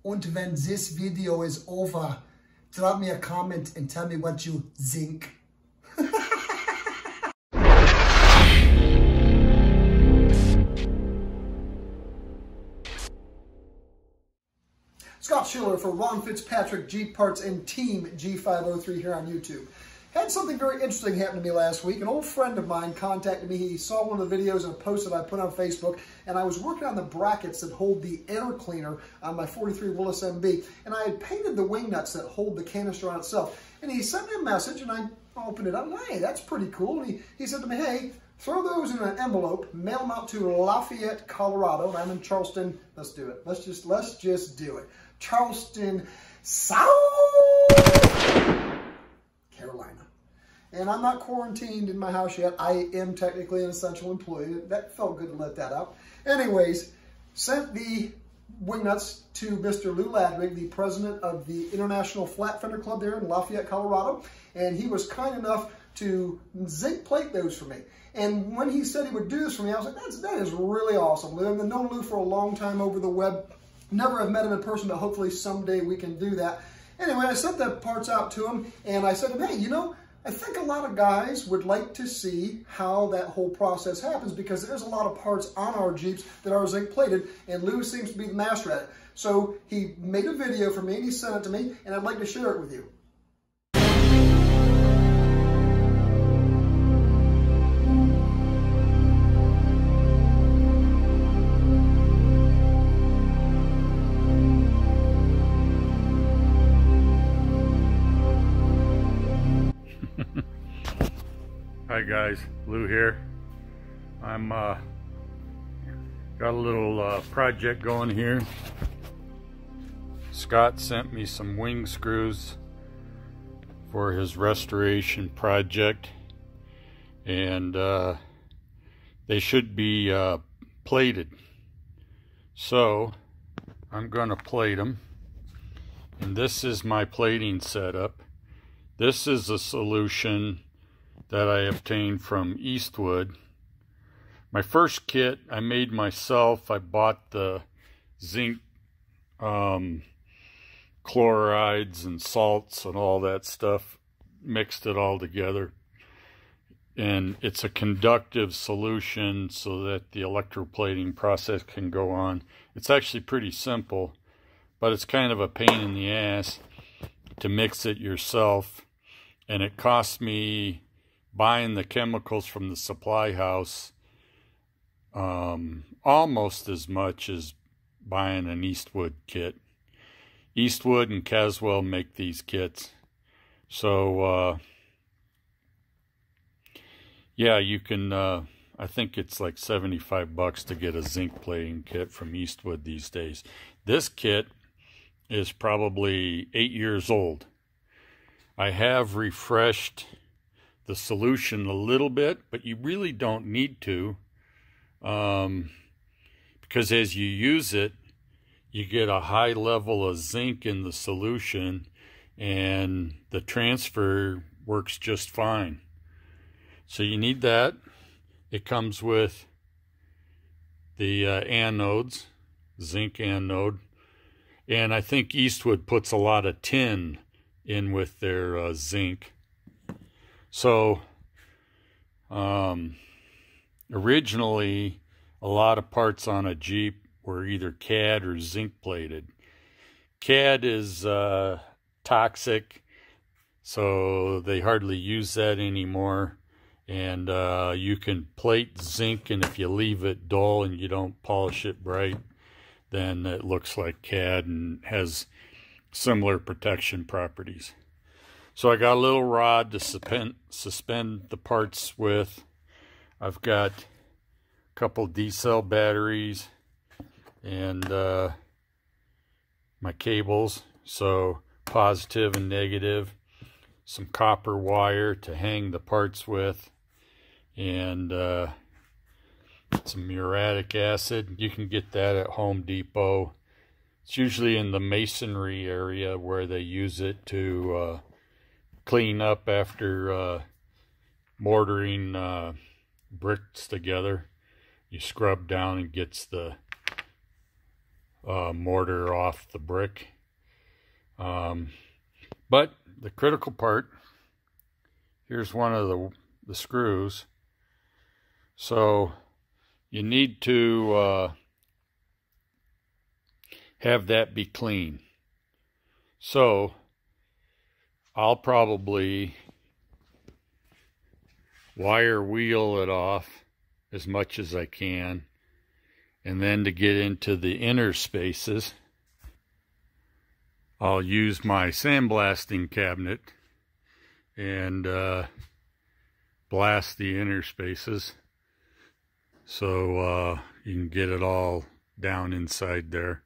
Und wenn this video is over, drop me a comment and tell me what you think. Scott Schiller for Ron Fitzpatrick Jeep Parts and Team G503 here on YouTube. Had something very interesting happen to me last week. An old friend of mine contacted me. He saw one of the videos and a post that I put on Facebook, and I was working on the brackets that hold the air cleaner on my 43 Willys MB, and I had painted the wing nuts that hold the canister on itself. And he sent me a message, and I opened it up, and hey, that's pretty cool. And he said to me, hey, throw those in an envelope, mail them out to Lafayette, Colorado, and I'm in Charleston. Let's do it. Let's just do it. Charleston, South Carolina. And I'm not quarantined in my house yet. I am technically an essential employee. That felt good to let that out. Anyways, sent the wing nuts to Mr. Lou Ladwig, the president of the International Flat Fender Club there in Lafayette, Colorado. And he was kind enough to zinc plate those for me. And when he said he would do this for me, I was like, that is really awesome. I've known Lou for a long time over the web. Never have met him in person, but hopefully someday we can do that. Anyway, I sent the parts out to him, and I said to him, hey, you know, I think a lot of guys would like to see how that whole process happens, because there's a lot of parts on our Jeeps that are zinc plated, and Lou seems to be the master at it. So he made a video for me, and he sent it to me, and I'd like to share it with you. Hi guys, Lou here. I'm got a little project going here. Scott sent me some wing screws for his restoration project, and they should be plated. So I'm gonna plate them, and this is my plating setup. This is a solution that I obtained from Eastwood. My first kit I made myself. I bought the zinc chlorides and salts and all that stuff, mixed it all together, and it's a conductive solution so that the electroplating process can go on. It's actually pretty simple, but it's kind of a pain in the ass to mix it yourself, and it cost me, buying the chemicals from the supply house, almost as much as buying an Eastwood kit. Eastwood and Caswell make these kits. So, yeah, you can, I think it's like 75 bucks to get a zinc plating kit from Eastwood these days. This kit is probably 8 years old. I have refreshed the solution a little bit, but you really don't need to, because as you use it, you get a high level of zinc in the solution, and the transfer works just fine. So you need that. It comes with the anodes, zinc anode, and I think Eastwood puts a lot of tin in with their zinc. So, originally, a lot of parts on a Jeep were either CAD or zinc plated. CAD is toxic, so they hardly use that anymore. And you can plate zinc, and if you leave it dull and you don't polish it bright, then it looks like CAD and has similar protection properties. So I got a little rod to suspend the parts with. I've got a couple D-cell batteries and my cables, so positive and negative, some copper wire to hang the parts with, and some muriatic acid. You can get that at Home Depot. It's usually in the masonry area where they use it to clean up after mortaring bricks together. You scrub down and gets the mortar off the brick. But the critical part, here's one of the screws. So you need to have that be clean. So I'll probably wire wheel it off as much as I can, and then to get into the inner spaces, I'll use my sandblasting cabinet and blast the inner spaces so you can get it all down inside there.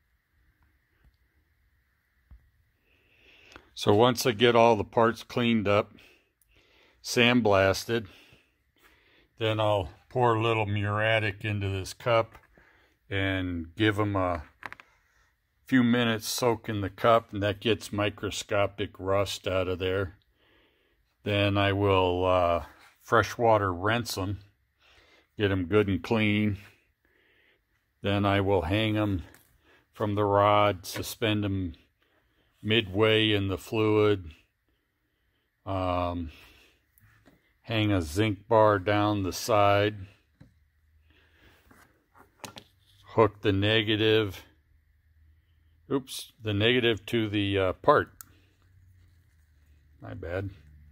So once I get all the parts cleaned up, sandblasted, then I'll pour a little muriatic into this cup and give them a few minutes soak in the cup, and that gets microscopic rust out of there. Then I will freshwater rinse them, get them good and clean. Then I will hang them from the rod, suspend them midway in the fluid, hang a zinc bar down the side, hook the negative to the part. My bad.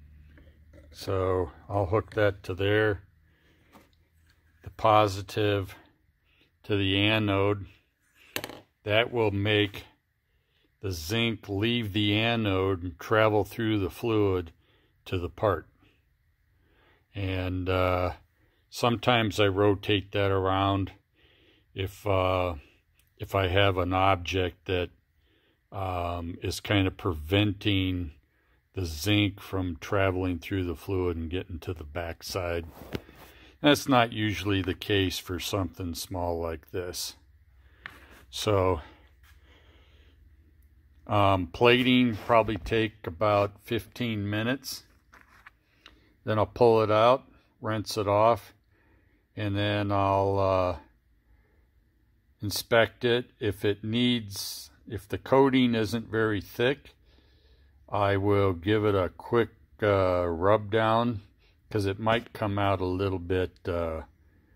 So I'll hook that to there, the positive to the anode. That will make the zinc leave the anode and travel through the fluid to the part. And sometimes I rotate that around if I have an object that is kind of preventing the zinc from traveling through the fluid and getting to the backside. That's not usually the case for something small like this. So plating probably take about 15 minutes. Then I'll pull it out, rinse it off, and then I'll inspect it. If the coating isn't very thick, I will give it a quick rub down, because it might come out a little bit dull.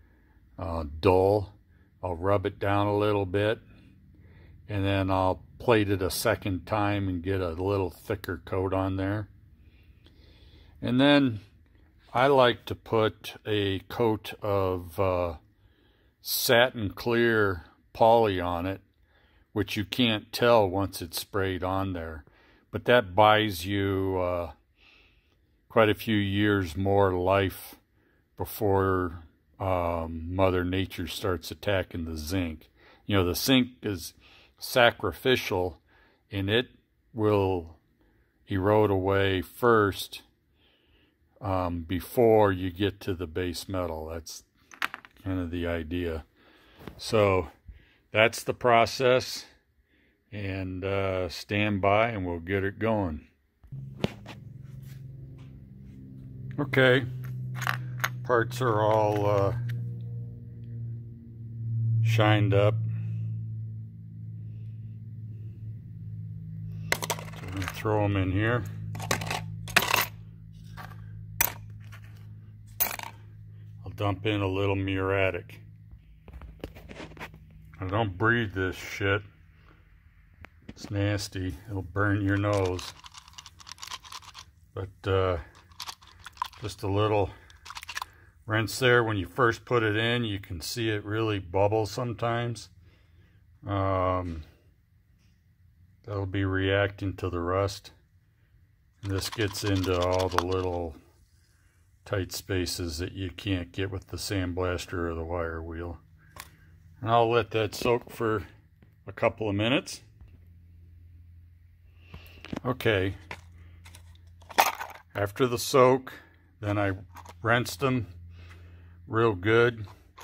I'll rub it down a little bit, and then I'll plate it a second time and get a little thicker coat on there. And then I like to put a coat of satin clear poly on it, which you can't tell once it's sprayed on there. But that buys you quite a few years more life before Mother Nature starts attacking the zinc. You know, the zinc is sacrificial, and it will erode away first before you get to the base metal. That's kind of the idea. So that's the process, and stand by and we'll get it going. Okay, parts are all shined up. So we're going to throw them in here. I'll dump in a little muriatic. Now don't breathe this shit. It's nasty. It'll burn your nose. But just a little rinse there. When you first put it in, you can see it really bubble sometimes. That'll be reacting to the rust. And this gets into all the little tight spaces that you can't get with the sandblaster or the wire wheel. And I'll let that soak for a couple of minutes. Okay. After the soak, then I rinsed them real good.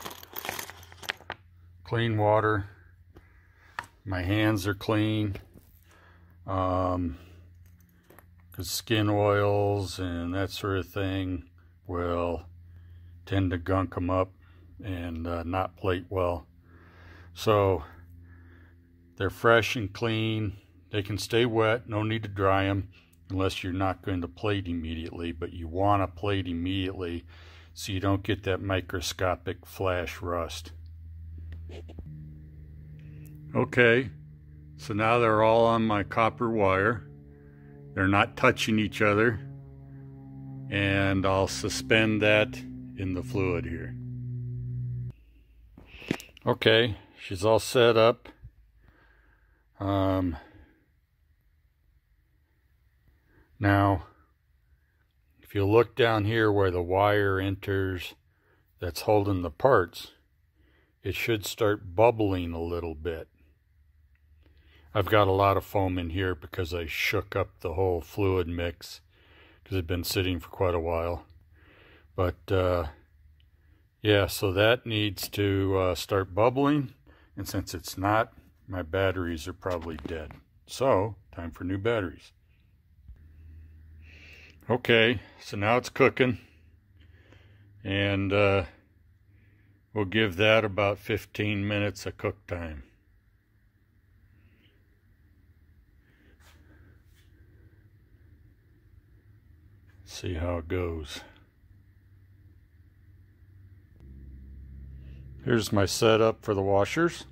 Clean water. My hands are clean. Because skin oils and that sort of thing will tend to gunk them up and not plate well. So They're fresh and clean. They can stay wet, no need to dry them unless you're not going to plate immediately, but you want to plate immediately so you don't get that microscopic flash rust. Okay, so now they're all on my copper wire. They're not touching each other, and I'll suspend that in the fluid here. Okay, she's all set up. Now, if you look down here where the wire enters that's holding the parts, it should start bubbling a little bit. I've got a lot of foam in here because I shook up the whole fluid mix because it's been sitting for quite a while. But yeah, so that needs to start bubbling, and since it's not, my batteries are probably dead. So, time for new batteries. Okay, so now it's cooking, and we'll give that about 15 minutes of cook time. See how it goes. Here's my setup for the washers.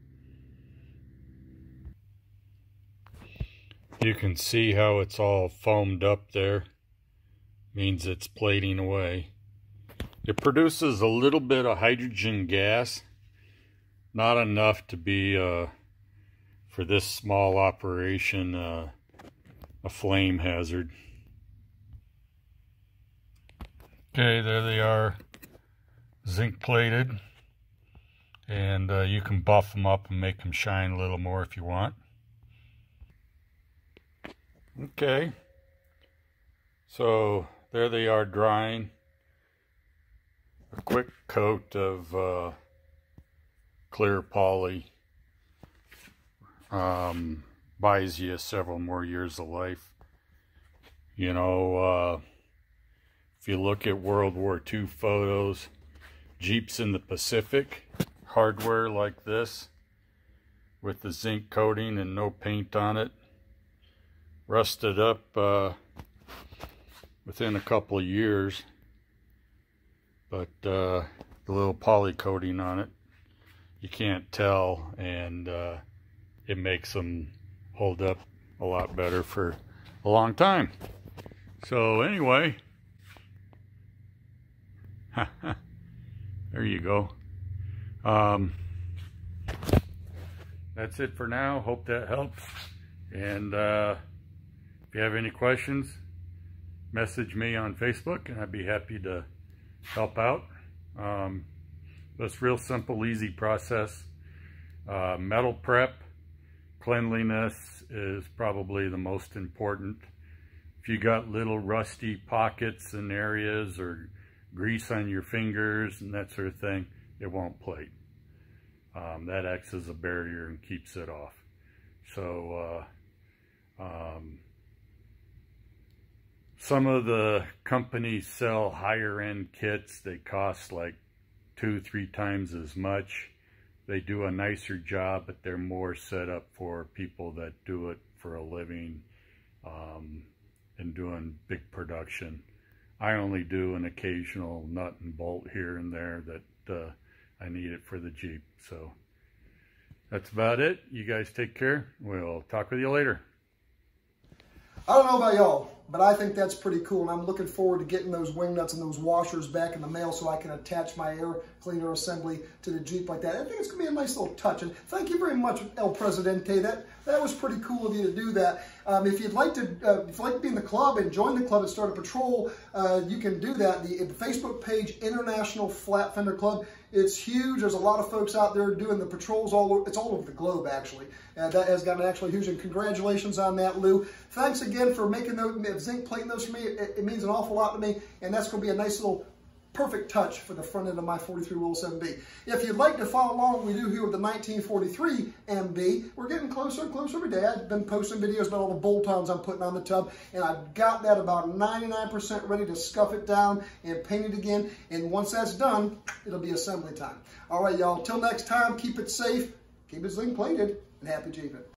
You can see how it's all foamed up there. Means it's plating away. It produces a little bit of hydrogen gas. Not enough to be, for this small operation, a flame hazard. Okay, there they are, zinc plated. And you can buff them up and make them shine a little more if you want. Okay, so there they are drying. A quick coat of clear poly buys you several more years of life. You know, if you look at World War II photos, Jeeps in the Pacific, hardware like this with the zinc coating and no paint on it, rusted up within a couple of years, but the little poly coating on it, you can't tell, and it makes them hold up a lot better for a long time. So anyway, there you go. That's it for now. Hope that helps. And if you have any questions, message me on Facebook and I'd be happy to help out. It's real simple, easy process. Metal prep, cleanliness is probably the most important. If you got little rusty pockets and areas or grease on your fingers and that sort of thing, it won't plate. That acts as a barrier and keeps it off. So some of the companies sell higher end kits. They cost like 2-3 times as much. They do a nicer job, but they're more set up for people that do it for a living and doing big production. I only do an occasional nut and bolt here and there that I need it for the Jeep. So that's about it. You guys take care. We'll talk with you later. I don't know about y'all, but I think that's pretty cool, and I'm looking forward to getting those wing nuts and those washers back in the mail so I can attach my air cleaner assembly to the Jeep like that. I think it's going to be a nice little touch, and thank you very much, El Presidente. That was pretty cool of you to do that. If you'd like to be in the club and join the club and start a patrol, you can do that. The Facebook page, International Flat Fender Club, it's huge. There's a lot of folks out there doing the patrols it's all over the globe, actually. That has gotten actually huge, and congratulations on that, Lou. Thanks again for making those zinc plating those for me. It means an awful lot to me, and that's going to be a nice little perfect touch for the front end of my 43 Willys MB. If you'd like to follow along, we do here with the 1943 MB. We're getting closer and closer every day. I've been posting videos about all the bolt-ons I'm putting on the tub, and I've got that about 99% ready to scuff it down and paint it again. And once that's done, it'll be assembly time. All right, y'all. Till next time, keep it safe. keep it zinc plated, and happy jeeping.